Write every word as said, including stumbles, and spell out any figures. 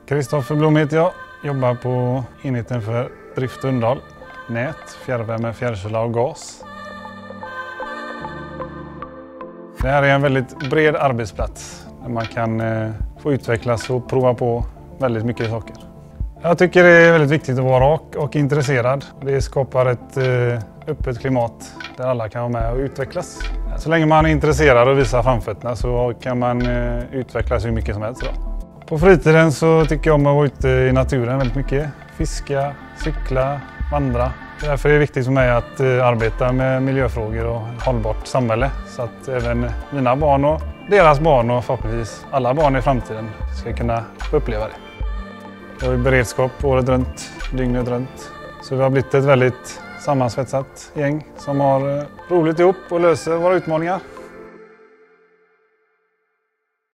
Kristoffer Blom heter jag. Jobbar på enheten för drift och underhåll, nät, fjärrvärme, fjärrkyla och gas. Det här är en väldigt bred arbetsplats där man kan eh, få utvecklas och prova på väldigt mycket saker. Jag tycker det är väldigt viktigt att vara rak och intresserad. Det skapar ett eh, öppet klimat där alla kan vara med och utvecklas. Så länge man är intresserad och visar framfötterna så kan man eh, utvecklas hur mycket som helst. Då. På fritiden så tycker jag om att vara ute i naturen väldigt mycket. Fiska, cykla, vandra. Därför är det viktigt för mig att eh, arbeta med miljöfrågor och hållbart samhälle. Så att även mina barn och deras barn och förhoppningsvis alla barn i framtiden ska kunna uppleva det. Jag har beredskap året runt, dygnet runt. Så vi har blivit ett väldigt sammansvetsat gäng som har roligt ihop och löser våra utmaningar.